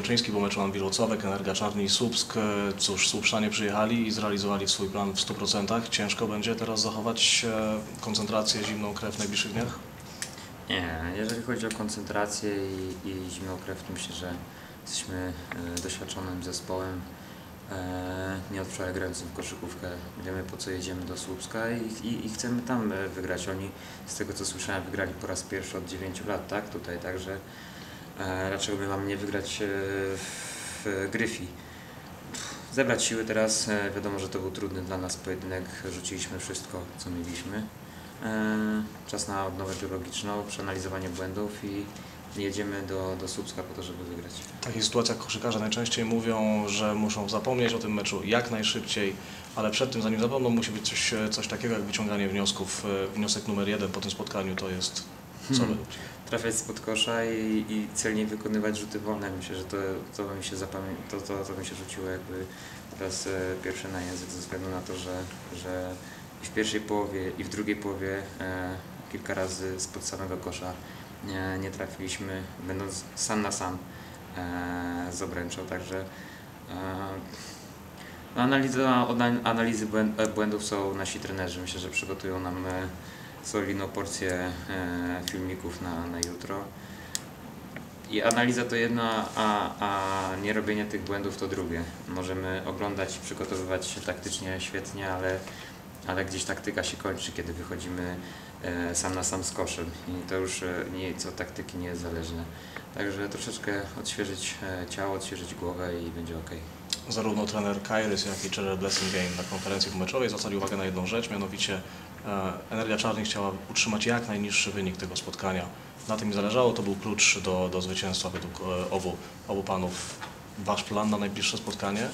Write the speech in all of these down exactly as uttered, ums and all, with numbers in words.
Smoczyński, bo meczu Anwil-Włocławek, Energia Czarni i Słupsk. Cóż, Słupszczanie przyjechali i zrealizowali swój plan w stu procentach. Ciężko będzie teraz zachować koncentrację, zimną krew w najbliższych dniach? Nie, jeżeli chodzi o koncentrację i, i zimną krew, to myślę, że jesteśmy doświadczonym zespołem, nie od wczoraj grającym w koszykówkę. Wiemy, po co jedziemy do Słupska i, i, i chcemy tam wygrać. Oni, z tego co słyszałem, wygrali po raz pierwszy od dziewięciu lat, tak? Tutaj, także raczej my mamy nie wygrać w Gryfii. Zebrać siły teraz, wiadomo, że to był trudny dla nas pojedynek, rzuciliśmy wszystko, co mieliśmy. Czas na odnowę biologiczną, przeanalizowanie błędów i jedziemy do, do Słupska po to, żeby wygrać. W takich sytuacjach koszykarze najczęściej mówią, że muszą zapomnieć o tym meczu jak najszybciej, ale przed tym, zanim zapomną, musi być coś, coś takiego jak wyciąganie wniosków. Wniosek numer jeden po tym spotkaniu to jest co hmm. według Ciebie? Trafiać spod kosza i, i celnie wykonywać rzuty wolne. Myślę, że to, to, mi się zapamię to, to, to mi się rzuciło jakby teraz e, pierwsze na język, ze względu na to, że, że i w pierwszej połowie i w drugiej połowie e, kilka razy spod samego kosza nie, nie trafiliśmy, będąc sam na sam e, z obręczą, także e, analiza, analizy błędów są nasi trenerzy. Myślę, że przygotują nam e, solidną porcję e, filmików na, na jutro. I analiza to jedno, a, a nie robienie tych błędów to drugie. Możemy oglądać, przygotowywać się taktycznie świetnie, ale, ale gdzieś taktyka się kończy, kiedy wychodzimy e, sam na sam z koszem i to już e, nic od taktyki nie jest zależne. Także troszeczkę odświeżyć e, ciało, odświeżyć głowę i będzie ok. Zarówno trener Kairis, jak i Gerald Blessingame na konferencji pomeczowej zwracali uwagę na jedną rzecz, mianowicie e, Energia Czarni chciała utrzymać jak najniższy wynik tego spotkania. Na tym mi zależało, to był klucz do, do zwycięstwa według e, obu, obu panów. Wasz plan na najbliższe spotkanie?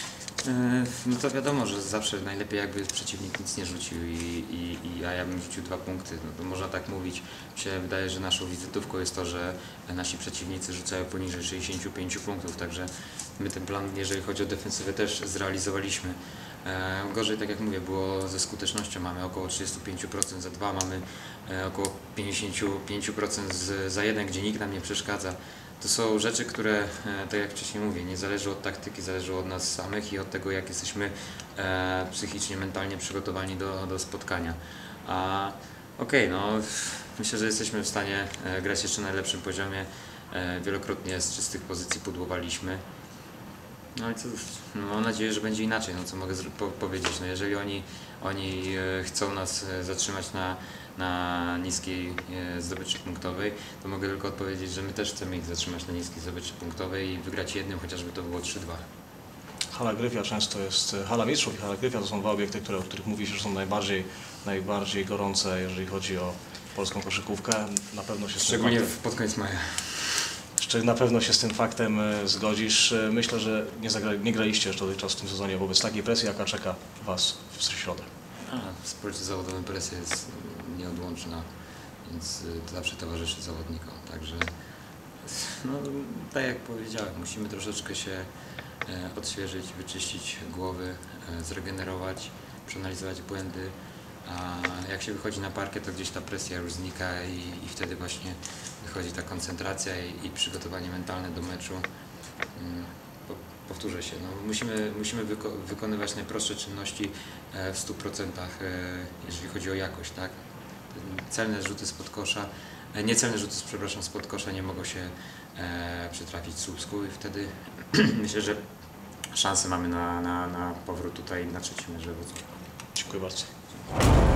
No to wiadomo, że zawsze najlepiej jakby przeciwnik nic nie rzucił i, i, i a ja bym rzucił dwa punkty, no to można tak mówić. Mi się wydaje, że naszą wizytówką jest to, że nasi przeciwnicy rzucają poniżej sześćdziesięciu pięciu punktów, także my ten plan, jeżeli chodzi o defensywę, też zrealizowaliśmy. E, gorzej, tak jak mówię, było ze skutecznością, mamy około trzydzieści pięć procent za dwa, mamy e, około pięćdziesiąt pięć procent z, za jeden, gdzie nikt nam nie przeszkadza. To są rzeczy, które, tak jak wcześniej mówię, nie zależą od taktyki, zależą od nas samych i od tego, jak jesteśmy e, psychicznie, mentalnie przygotowani do, do spotkania. A okej, okay, no myślę, że jesteśmy w stanie e, grać jeszcze na najlepszym poziomie. E, wielokrotnie z czystych pozycji pudłowaliśmy. No i cóż, no, mam nadzieję, że będzie inaczej, no co mogę po powiedzieć. No, jeżeli oni, oni e, chcą nas e, zatrzymać na na niskiej zdobyczy punktowej, to mogę tylko odpowiedzieć, że my też chcemy ich zatrzymać na niskiej zdobyczy punktowej i wygrać jednym, chociażby to było trzy dwa. Hala Gryfia często jest, Hala Mistrzów i Hala Gryfia to są dwa obiekty, które, o których mówi się, że są najbardziej, najbardziej gorące, jeżeli chodzi o polską koszykówkę. Na pewno się Szczególnie faktem, pod koniec maja. Na pewno się z tym faktem zgodzisz. Myślę, że nie, zagra, nie graliście jeszcze dotychczas w tym sezonie wobec takiej presji, jaka czeka Was w środę. A, w sporcie zawodowym presja jest nieodłączna, więc to zawsze towarzyszy zawodnikom. Także, no, tak jak powiedziałem, musimy troszeczkę się e, odświeżyć, wyczyścić głowy, e, zregenerować, przeanalizować błędy. A jak się wychodzi na parkiet, to gdzieś ta presja już znika i, i wtedy właśnie wychodzi ta koncentracja i, i przygotowanie mentalne do meczu. Mm. Powtórzę się, no, musimy, musimy wyko wykonywać najprostsze czynności w stu procentach, jeżeli chodzi o jakość, tak? Celne rzuty spod kosza, niecelne rzuty, przepraszam, spod kosza nie mogą się e, przytrafić w Słupsku i wtedy myślę, że szansę mamy na, na, na powrót tutaj na trzecim meczu. Dziękuję bardzo.